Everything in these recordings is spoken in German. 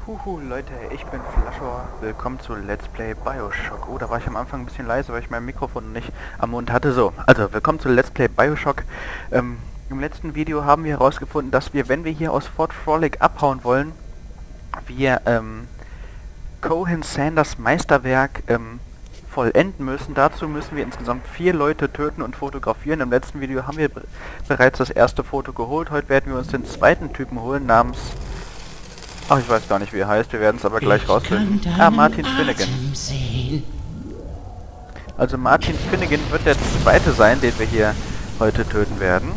Huhu, Leute, ich bin Flasher. Willkommen zu Let's Play Bioshock. Oh, da war ich am Anfang ein bisschen leise, weil ich mein Mikrofon nicht am Mund hatte. So, also, willkommen zu Let's Play Bioshock. Im letzten Video haben wir herausgefunden, dass wir, wenn wir hier aus Fort Frolic abhauen wollen, wir, Cohen Sanders Meisterwerk, vollenden müssen. Dazu müssen wir insgesamt 4 Leute töten und fotografieren. Im letzten Video haben wir bereits das erste Foto geholt. Heute werden wir uns den zweiten Typen holen, namens... Ach, ich weiß gar nicht, wie er heißt. Wir werden es aber gleich rausfinden. Ah, Martin Finnegan. Also Martin Finnegan wird der zweite sein, den wir hier heute töten werden.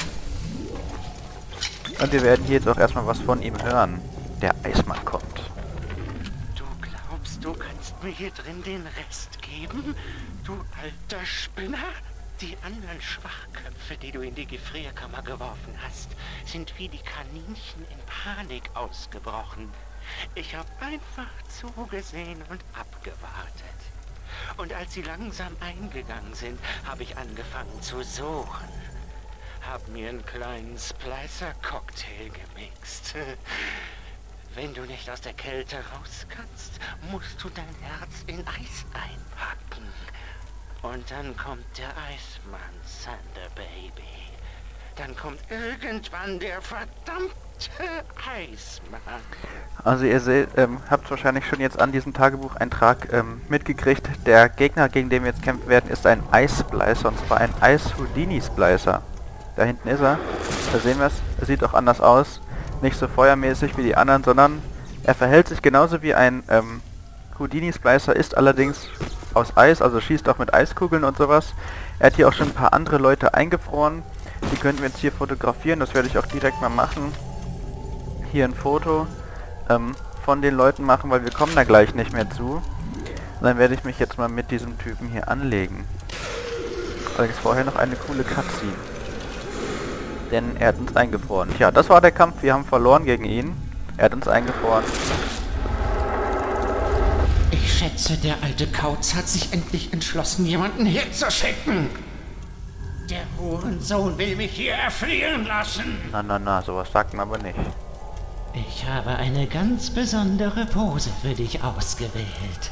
Und wir werden hier jetzt auch erstmal was von ihm hören. Der Eismann kommt. Du glaubst, du kannst mir hier drin den Rest geben? Du alter Spinner? Die anderen Schwachköpfe, die du in die Gefrierkammer geworfen hast, sind wie die Kaninchen in Panik ausgebrochen. Ich habe einfach zugesehen und abgewartet. Und als sie langsam eingegangen sind, habe ich angefangen zu suchen. Hab mir einen kleinen Splicer-Cocktail gemixt. Wenn du nicht aus der Kälte raus kannst, musst du dein Herz in Eis einpacken. Und dann kommt der Eismann, Thunder Baby. Dann kommt irgendwann der verdammte Eismann. Also ihr seht, habt wahrscheinlich schon jetzt an diesem Tagebucheintrag mitgekriegt, der Gegner, gegen den wir jetzt kämpfen werden, ist ein Eis-Splicer, und zwar ein Eis-Houdini-Splicer. Da hinten ist er. Da sehen wir es. Er sieht auch anders aus. Nicht so feuermäßig wie die anderen, sondern er verhält sich genauso wie ein Houdini-Splicer, ist allerdings aus Eis, also schießt auch mit Eiskugeln und sowas. Er hat hier auch schon ein paar andere Leute eingefroren. Die könnten wir jetzt hier fotografieren. Das werde ich auch direkt mal machen. Hier ein Foto von den Leuten machen, weil wir kommen da gleich nicht mehr zu. Und dann werde ich mich jetzt mal mit diesem Typen hier anlegen. Allerdings vorher noch eine coole Cutscene. Denn er hat uns eingefroren. Tja, das war der Kampf. Wir haben verloren gegen ihn. Er hat uns eingefroren. Ich schätze, der alte Kauz hat sich endlich entschlossen, jemanden herzuschicken. Der Hurensohn will mich hier erfrieren lassen. Na, sowas sagt man aber nicht. Ich habe eine ganz besondere Pose für dich ausgewählt.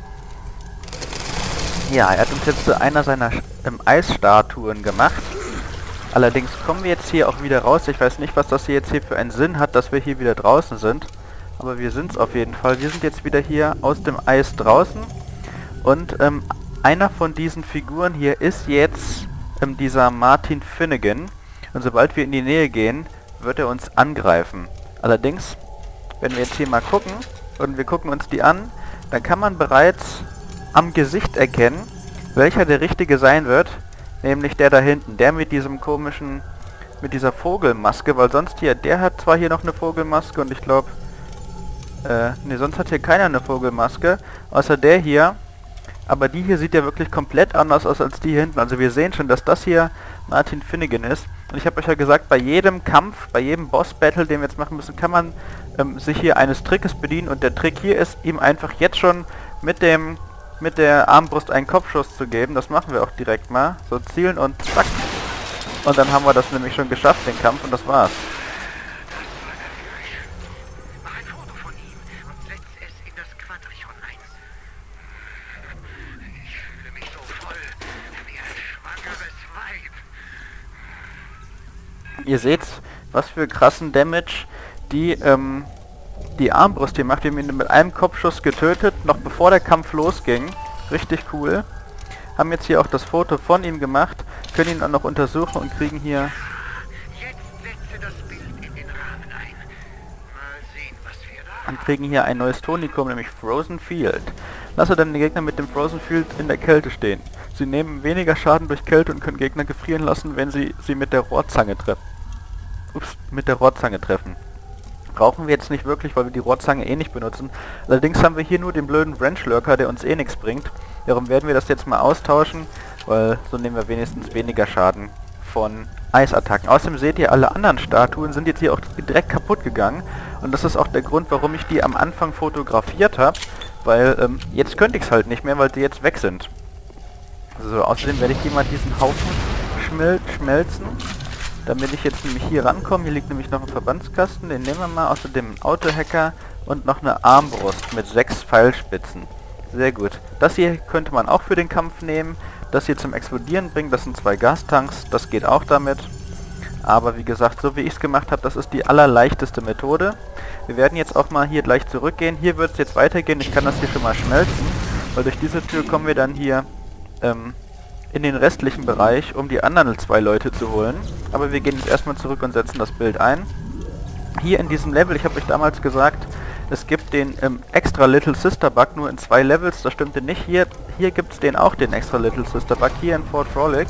Ja, er hat uns jetzt zu einer seiner Eisstatuen gemacht. Allerdings kommen wir jetzt hier auch wieder raus. Ich weiß nicht, was das hier jetzt hier für einen Sinn hat, dass wir hier wieder draußen sind. Aber wir sind es auf jeden Fall. Wir sind jetzt wieder hier aus dem Eis draußen. Und einer von diesen Figuren hier ist jetzt dieser Martin Finnegan. Und sobald wir in die Nähe gehen, wird er uns angreifen. Allerdings, wenn wir jetzt hier mal gucken und wir gucken uns die an, dann kann man bereits am Gesicht erkennen, welcher der richtige sein wird. Nämlich der da hinten, der mit diesem komischen, mit dieser Vogelmaske, weil sonst hier, der hat zwar hier noch eine Vogelmaske und ich glaube, ne, sonst hat hier keiner eine Vogelmaske, außer der hier, aber die hier sieht ja wirklich komplett anders aus als die hier hinten, also wir sehen schon, dass das hier Martin Finnegan ist, und ich habe euch ja gesagt, bei jedem Kampf, bei jedem Boss-Battle, den wir jetzt machen müssen, kann man sich hier eines Trickes bedienen, und der Trick hier ist, ihm einfach jetzt schon mit der Armbrust einen Kopfschuss zu geben. Das machen wir auch direkt mal. So, zielen und zack. Und dann haben wir das nämlich schon geschafft, den Kampf, und das war's. Mach ein Foto von ihm und setz es in das Quadrichon 1. Ich fühle mich so voll wie ein schwangeres Weib. Ihr seht, was für krassen Damage die Armbrust hier macht. Wir haben ihn mit einem Kopfschuss getötet, noch bevor der Kampf losging. Richtig cool. Haben jetzt hier auch das Foto von ihm gemacht, können ihn auch noch untersuchen und kriegen hier... Jetzt setze das Bild in den Rahmen ein. Mal sehen, was wir da Und kriegen hier ein neues Tonikum, nämlich Frozen Field. Lasse dann den Gegner mit dem Frozen Field in der Kälte stehen. Sie nehmen weniger Schaden durch Kälte und können Gegner gefrieren lassen, wenn sie mit der Rohrzange treffen. Mit der Rohrzange treffen. Brauchen wir jetzt nicht wirklich, weil wir die Rohrzange eh nicht benutzen. Allerdings haben wir hier nur den blöden Wrench-Lurker, der uns eh nichts bringt. Darum werden wir das jetzt mal austauschen, weil so nehmen wir wenigstens weniger Schaden von Eisattacken. Außerdem seht ihr, alle anderen Statuen sind jetzt hier auch direkt kaputt gegangen. Und das ist auch der Grund, warum ich die am Anfang fotografiert habe. Weil jetzt könnte ich es halt nicht mehr, weil die jetzt weg sind. So, außerdem werde ich hier mal diesen Haufen schmelzen. damit ich jetzt nämlich hier rankomme. Hier liegt nämlich noch ein Verbandskasten, den nehmen wir mal. Außerdem ein Autohacker Und noch eine Armbrust mit 6 Pfeilspitzen. Sehr gut. Das hier könnte man auch für den Kampf nehmen. Das hier zum Explodieren bringen, das sind 2 Gastanks. Das geht auch damit. Aber wie gesagt, so wie ich es gemacht habe, das ist die allerleichteste Methode. Wir werden jetzt auch mal hier gleich zurückgehen. Hier wird es jetzt weitergehen. Ich kann das hier schon mal schmelzen. Weil durch diese Tür kommen wir dann hier in den restlichen Bereich, um die anderen 2 Leute zu holen. Aber wir gehen jetzt erstmal zurück und setzen das Bild ein. Hier in diesem Level, ich habe euch damals gesagt, es gibt den extra Little Sister Bug nur in 2 Levels, das stimmte nicht. Hier gibt es den auch, den extra Little Sister Bug, hier in Fort Frolic.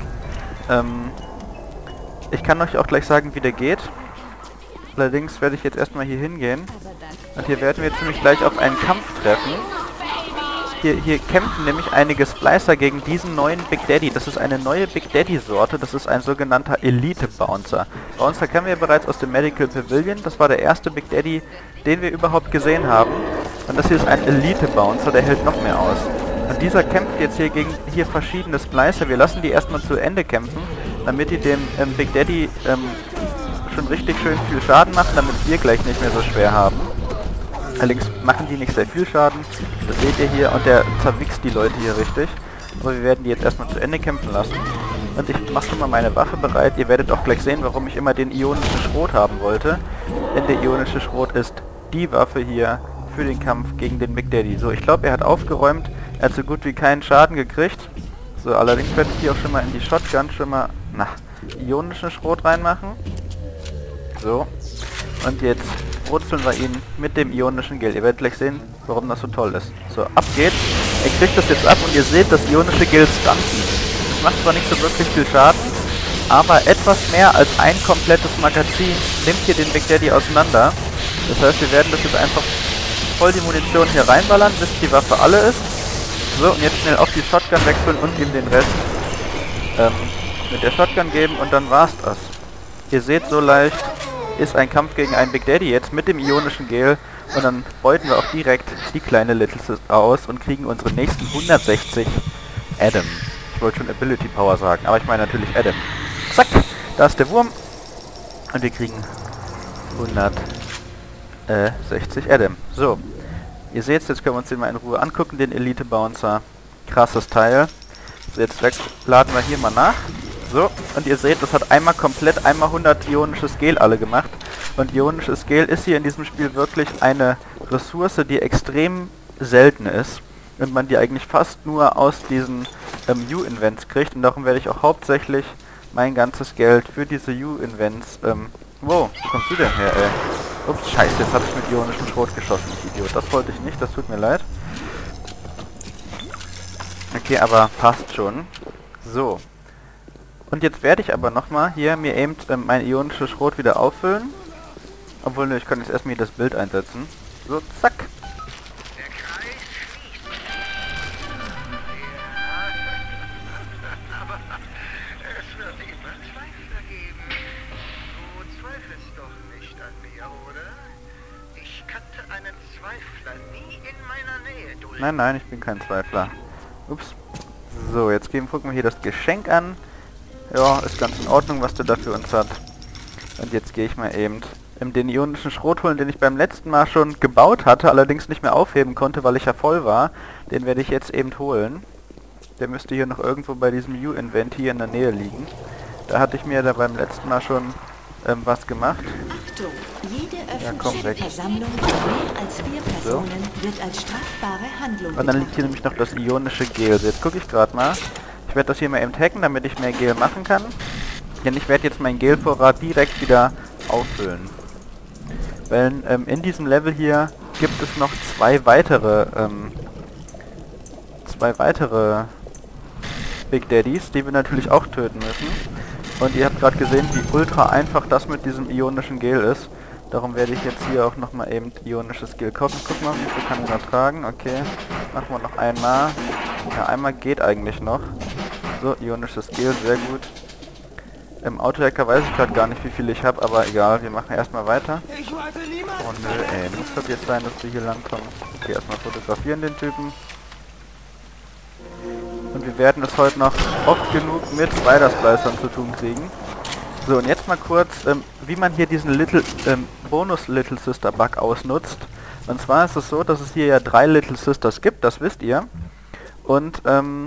Ich kann euch auch gleich sagen, wie der geht. Allerdings werde ich jetzt erstmal hier hingehen. Und hier werden wir jetzt nämlich gleich auf einen Kampf treffen. Hier kämpfen nämlich einige Splicer gegen diesen neuen Big Daddy. Das ist eine neue Big Daddy Sorte. Das ist ein sogenannter Elite Bouncer. Bouncer kennen wir bereits aus dem Medical Pavilion. Das war der erste Big Daddy, den wir überhaupt gesehen haben. Und das hier ist ein Elite Bouncer, der hält noch mehr aus. Und dieser kämpft jetzt hier gegen verschiedene Splicer. Wir lassen die erstmal zu Ende kämpfen, damit die dem Big Daddy schon richtig schön viel Schaden machen, damit wir gleich nicht mehr so schwer haben. Allerdings machen die nicht sehr viel Schaden, das seht ihr hier, und der zerwichst die Leute hier richtig. Aber wir werden die jetzt erstmal zu Ende kämpfen lassen. Und ich mache schon mal meine Waffe bereit. Ihr werdet auch gleich sehen, warum ich immer den ionischen Schrot haben wollte. Denn der ionische Schrot ist die Waffe hier für den Kampf gegen den Big Daddy. So, ich glaube, er hat aufgeräumt. Er hat so gut wie keinen Schaden gekriegt. So, allerdings werde ich hier auch schon mal in die Shotgun schon mal ionischen Schrot reinmachen. So. Und jetzt brutzeln wir ihn mit dem ionischen Gel. Ihr werdet gleich sehen, warum das so toll ist. So, ab geht's. Er kriegt das jetzt ab und ihr seht, das ionische Gel stunten. Das macht zwar nicht so wirklich viel Schaden, aber etwas mehr als ein komplettes Magazin nimmt hier den Big Daddy auseinander. Das heißt, wir werden das jetzt einfach voll die Munition hier reinballern, bis die Waffe alle ist. So, und jetzt schnell auf die Shotgun wechseln und ihm den Rest mit der Shotgun geben und dann war's das. Ihr seht, so leicht ist ein Kampf gegen einen Big Daddy jetzt mit dem ionischen Gel und dann beuten wir auch direkt die kleine Little Sister aus und kriegen unsere nächsten 160 Adam. Ich wollte schon Ability Power sagen, aber ich meine natürlich Adam. Zack, da ist der Wurm und wir kriegen 160 Adam. So, ihr seht, jetzt können wir uns den mal in Ruhe angucken, den Elite Bouncer. Krasses Teil. So, jetzt laden wir hier mal nach. So, und ihr seht, das hat einmal komplett, einmal 100 ionisches Gel alle gemacht. Und ionisches Gel ist hier in diesem Spiel wirklich eine Ressource, die extrem selten ist. Und man die eigentlich fast nur aus diesen U-Invents kriegt. Und darum werde ich auch hauptsächlich mein ganzes Geld für diese U-Invents... wo kommst du denn her, ey? Ups, scheiße, jetzt habe ich mit ionischem Schrot geschossen, ich Idiot. Das wollte ich nicht, das tut mir leid. Okay, aber passt schon. So. Und jetzt werde ich aber nochmal hier mir eben mein ionisches Schrot wieder auffüllen. Obwohl, ne, ich kann jetzt erstmal hier das Bild einsetzen. So, zack. Der Kreis schließt. Ja, aber es wird immer Zweifler geben. Du zweifelst doch nicht an mir, oder? Ich kannte einen Zweifler nie in meiner Nähe dulden. Nein, nein, ich bin kein Zweifler. Ups. So, jetzt gucken wir hier das Geschenk an. Ja, ist ganz in Ordnung, was der da für uns hat. Und jetzt gehe ich mal eben den ionischen Schrot holen, den ich beim letzten Mal schon gebaut hatte, allerdings nicht mehr aufheben konnte, weil ich ja voll war. Den werde ich jetzt eben holen. Der müsste hier noch irgendwo bei diesem U-Invent hier in der Nähe liegen. Da hatte ich mir da beim letzten Mal schon was gemacht. Achtung, jede komm weg. öffentliche Versammlung von mehr als 4 Personen wird als strafbare Handlung Und dann liegt hier nämlich noch das ionische Gel. So, jetzt gucke ich gerade mal. Ich werde das hier mal eben hacken, damit ich mehr Gel machen kann. Denn ich werde jetzt meinen Gelvorrat direkt wieder auffüllen. Weil in diesem Level hier gibt es noch zwei weitere Big Daddies, die wir natürlich auch töten müssen. Und ihr habt gerade gesehen, wie ultra einfach das mit diesem ionischen Gel ist. Darum werde ich jetzt hier auch nochmal eben ionisches Gel kaufen. Guck mal, wie viel kann ich noch tragen? Okay, machen wir noch einmal. Ja, einmal geht eigentlich noch. So, ionisches Gel, sehr gut. Im Autohacker weiß ich gerade gar nicht, wie viel ich habe, aber egal, wir machen erstmal weiter. Oh nö, ey, muss das jetzt sein, dass wir hier langkommen? Okay, erstmal fotografieren den Typen. Und wir werden es heute noch oft genug mit Spider-Splicern zu tun kriegen. So, und jetzt mal kurz, wie man hier diesen Bonus Little Sister Bug ausnutzt. Und zwar ist es so, dass es hier ja 3 Little Sisters gibt, das wisst ihr. Und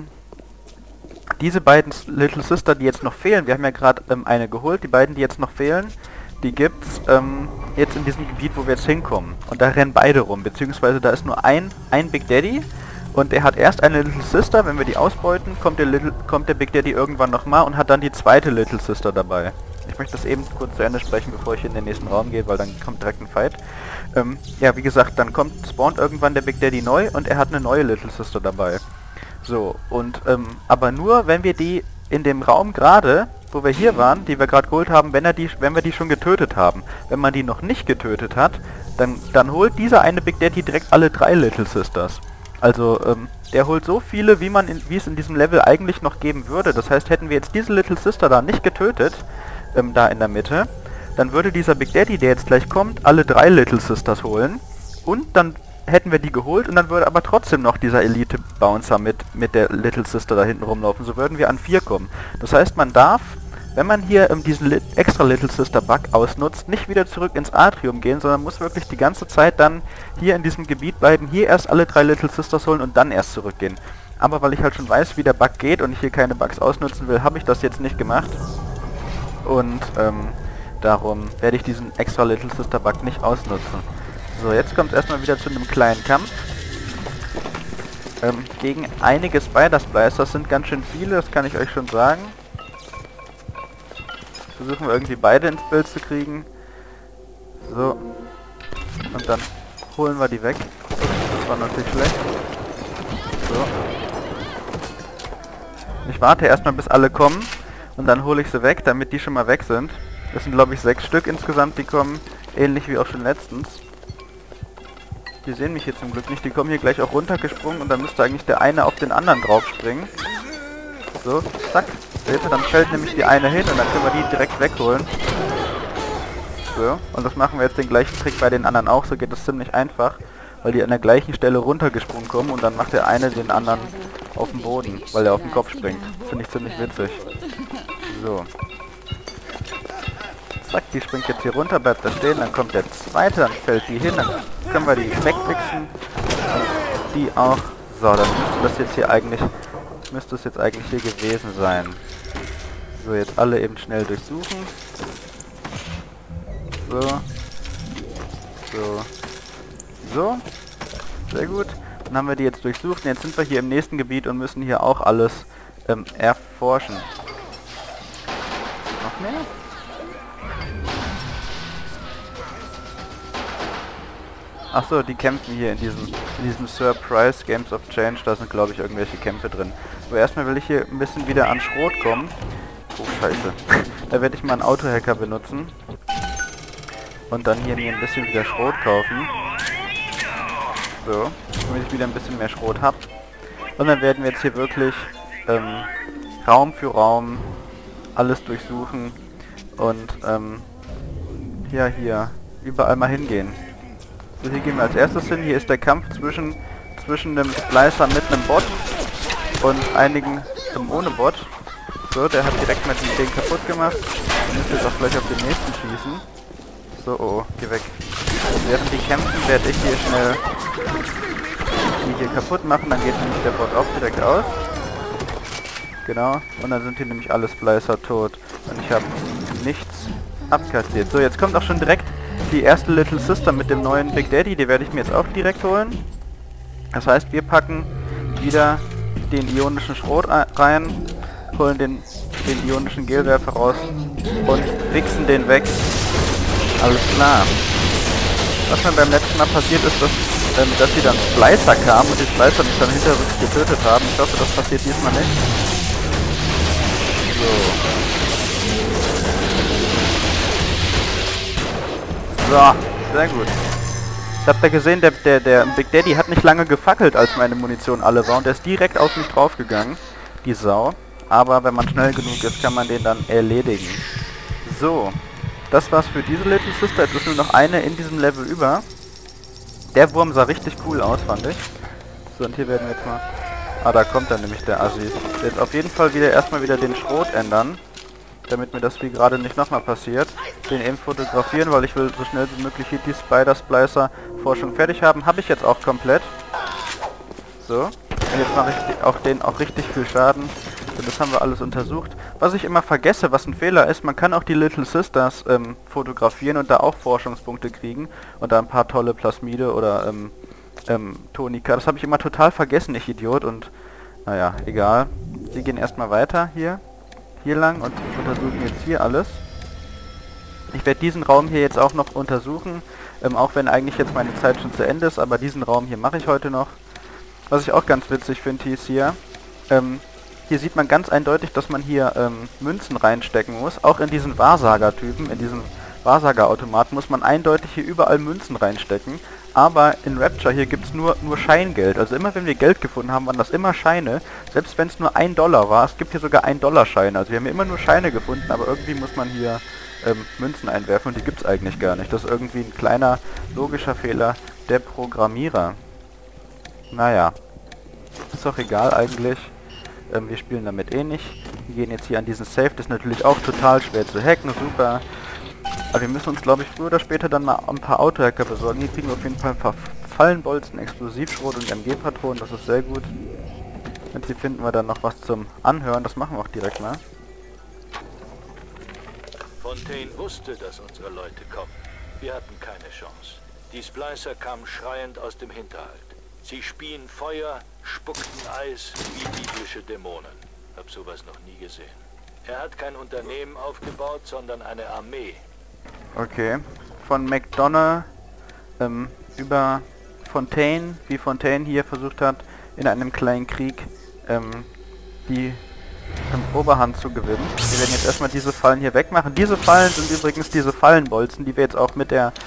diese beiden Little Sister, die jetzt noch fehlen, wir haben ja gerade eine geholt, die beiden, die jetzt noch fehlen, die gibt's jetzt in diesem Gebiet, wo wir jetzt hinkommen. Und da rennen beide rum, beziehungsweise da ist nur ein Big Daddy und er hat erst eine Little Sister, wenn wir die ausbeuten, kommt der Big Daddy irgendwann nochmal und hat dann die zweite Little Sister dabei. Ich möchte das eben kurz zu Ende sprechen, bevor ich in den nächsten Raum gehe, weil dann kommt direkt ein Fight. Ja, wie gesagt, dann spawnt irgendwann der Big Daddy neu und er hat eine neue Little Sister dabei. So, und aber nur, wenn wir die in dem Raum gerade, wo wir hier waren, die wir gerade geholt haben, wenn wir die schon getötet haben. Wenn man die noch nicht getötet hat, dann holt dieser eine Big Daddy direkt alle 3 Little Sisters. Also, der holt so viele, wie es in diesem Level eigentlich noch geben würde. Das heißt, hätten wir jetzt diese Little Sister da nicht getötet, da in der Mitte, dann würde dieser Big Daddy, der jetzt gleich kommt, alle 3 Little Sisters holen. Und dann hätten wir die geholt und dann würde aber trotzdem noch dieser Elite-Bouncer mit der Little Sister da hinten rumlaufen. So würden wir an 4 kommen. Das heißt, man darf, wenn man hier diesen extra Little Sister Bug ausnutzt, nicht wieder zurück ins Atrium gehen, sondern muss wirklich die ganze Zeit dann hier in diesem Gebiet bleiben, hier erst alle 3 Little Sisters holen und dann erst zurückgehen. Aber weil ich halt schon weiß, wie der Bug geht und ich hier keine Bugs ausnutzen will, habe ich das jetzt nicht gemacht. Und darum werde ich diesen extra Little Sister Bug nicht ausnutzen. So, jetzt kommt es erstmal wieder zu einem kleinen Kampf. Gegen einige Spider-Splicer. Das sind ganz schön viele, das kann ich euch schon sagen. Versuchen wir irgendwie beide ins Bild zu kriegen. So. Und dann holen wir die weg. Das war natürlich schlecht. So. Ich warte erstmal, bis alle kommen. Und dann hole ich sie weg, damit die schon mal weg sind. Das sind, glaube ich, 6 Stück insgesamt, die kommen. Ähnlich wie auch schon letztens. Die sehen mich hier zum Glück nicht. Die kommen hier gleich auch runtergesprungen und dann müsste eigentlich der eine auf den anderen drauf springen. So, zack. Seht ihr, dann fällt nämlich die eine hin und dann können wir die direkt wegholen. So, und das machen wir jetzt den gleichen Trick bei den anderen auch. So geht es ziemlich einfach, weil die an der gleichen Stelle runtergesprungen kommen und dann macht der eine den anderen auf den Boden, weil er auf den Kopf springt. Finde ich ziemlich witzig. So. Zack, die springt jetzt hier runter, bleibt da stehen, dann kommt der zweite, dann fällt die hin, dann können wir die wegmixen und die auch. So, dann müsste es jetzt eigentlich hier gewesen sein. So, jetzt alle eben schnell durchsuchen. So. So. So. Sehr gut. Dann haben wir die jetzt durchsucht und jetzt sind wir hier im nächsten Gebiet und müssen hier auch alles erforschen. Noch mehr? Achso, die kämpfen hier in diesem Surprise Games of Change, da sind glaube ich irgendwelche Kämpfe drin. Aber erstmal will ich hier ein bisschen wieder an Schrot kommen. Oh scheiße. Da werde ich mal einen Autohacker benutzen. Und dann hier mir ein bisschen wieder Schrot kaufen. So, damit ich wieder ein bisschen mehr Schrot habe. Und dann werden wir jetzt hier wirklich Raum für Raum alles durchsuchen. Und ja, hier überall mal hingehen. So, hier gehen wir als erstes hin. Hier ist der Kampf zwischen einem Splicer mit einem Bot und einigen ohne Bot. So, der hat direkt mit dem Ding kaputt gemacht. Und muss jetzt auch gleich auf den nächsten schießen. So, oh, geh weg. Während die kämpfen, werde ich hier schnell die hier kaputt machen. Dann geht nämlich der Bot auch direkt aus. Genau. Und dann sind hier nämlich alle Splicer tot. Und ich habe nichts abkassiert. So, jetzt kommt auch schon direkt die erste Little Sister mit dem neuen Big Daddy, die werde ich mir jetzt auch direkt holen. Das heißt, wir packen wieder den ionischen Schrot rein, holen den ionischen Gelwerfer raus und wichsen den weg. Alles klar. Was mir beim letzten Mal passiert ist, dass sie dann Splicer kamen und die Splicer mich dann hinterrücks getötet haben. Ich hoffe, das passiert diesmal nicht. So, sehr gut. Ich hab da gesehen, der Big Daddy hat nicht lange gefackelt, als meine Munition alle war und der ist direkt auf mich draufgegangen, die Sau. Aber wenn man schnell genug ist, kann man den dann erledigen. So, das war's für diese Little Sister. Jetzt ist nur noch eine in diesem Level über. Der Wurm sah richtig cool aus, fand ich. So, und hier werden wir jetzt mal... Ah, da kommt dann nämlich der Assi. Jetzt auf jeden Fall erstmal wieder den Schrot ändern. damit mir das wie gerade nicht nochmal passiert. Den eben fotografieren, weil ich will so schnell wie möglich hier die Spider-Splicer-Forschung fertig haben. Habe ich jetzt auch komplett. So. Und jetzt mache ich auch denen auch richtig viel Schaden. So, das haben wir alles untersucht. Was ich immer vergesse, was ein Fehler ist, man kann auch die Little Sisters fotografieren und da auch Forschungspunkte kriegen. Und da ein paar tolle Plasmide oder Tonika. Das habe ich immer total vergessen, ich Idiot. Und naja, egal. Wir gehen erstmal weiter hier lang und untersuchen jetzt hier alles. Ich werde diesen Raum hier jetzt auch noch untersuchen, auch wenn eigentlich jetzt meine Zeit schon zu Ende ist, aber diesen Raum hier mache ich heute noch. Was ich auch ganz witzig finde, ist hier, hier sieht man ganz eindeutig, dass man hier Münzen reinstecken muss. Auch in diesen Wahrsager-Typen, in diesen Wahrsagerautomaten muss man eindeutig hier überall Münzen reinstecken. Aber in Rapture hier gibt es nur Scheingeld. Also immer wenn wir Geld gefunden haben, waren das immer Scheine. Selbst wenn es nur $1 war. Es gibt hier sogar $1-Scheine. Also wir haben hier immer nur Scheine gefunden, aber irgendwie muss man hier Münzen einwerfen und die gibt es eigentlich gar nicht. Das ist irgendwie ein kleiner logischer Fehler der Programmierer. Naja. Ist doch egal eigentlich. Wir spielen damit eh nicht. Wir gehen jetzt hier an diesen Safe. Das ist natürlich auch total schwer zu hacken. Super. Aber wir müssen uns, glaube ich, früher oder später dann mal ein paar Autohacker besorgen. Hier kriegen wir auf jeden Fall ein paar Fallenbolzen, Explosivschrot und MG-Patronen. Das ist sehr gut. Und hier finden wir dann noch was zum Anhören. Das machen wir auch direkt mal. Fontaine wusste, dass unsere Leute kommen. Wir hatten keine Chance. Die Splicer kamen schreiend aus dem Hinterhalt. Sie spien Feuer, spuckten Eis wie biblische Dämonen. Hab sowas noch nie gesehen. Er hat kein Unternehmen aufgebaut, sondern eine Armee. Okay. Von McDonough über Fontaine, wie Fontaine hier versucht hat, in einem kleinen Krieg die Oberhand zu gewinnen. Wir werden jetzt erstmal diese Fallen hier wegmachen. Diese Fallen sind übrigens diese Fallenbolzen, die wir jetzt auch mit der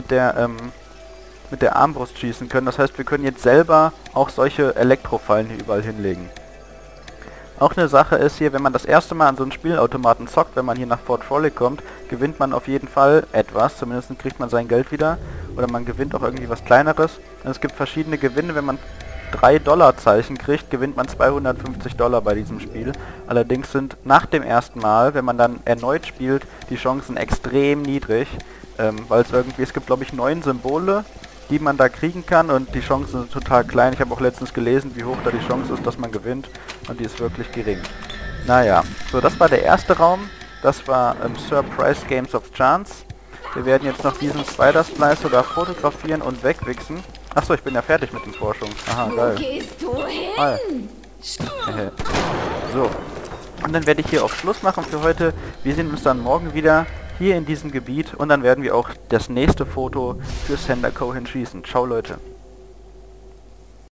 Armbrust schießen können. Das heißt, wir können jetzt selber auch solche Elektrofallen hier überall hinlegen. Auch eine Sache ist hier, wenn man das erste Mal an so einen Spielautomaten zockt, wenn man hier nach Fort Frolic kommt, gewinnt man auf jeden Fall etwas. Zumindest kriegt man sein Geld wieder. Oder man gewinnt auch irgendwie was Kleineres. Und es gibt verschiedene Gewinne. Wenn man 3 $-Zeichen kriegt, gewinnt man $250 bei diesem Spiel. Allerdings sind nach dem ersten Mal, wenn man dann erneut spielt, die Chancen extrem niedrig. Weil es gibt glaube ich 9 Symbole, die man da kriegen kann und die Chancen sind total klein. Ich habe auch letztens gelesen, wie hoch da die Chance ist, dass man gewinnt und die ist wirklich gering. Naja, so das war der erste Raum. Das war Surprise Games of Chance. Wir werden jetzt noch diesen Spider-Splicer da fotografieren und wegwichsen. Achso, ich bin ja fertig mit den Forschungen. Aha, geil. Wo gehst du hin? Hi. So, und dann werde ich hier auf Schluss machen für heute. Wir sehen uns dann morgen wieder hier in diesem Gebiet und dann werden wir auch das nächste Foto für Sender Cohen schießen. Ciao Leute.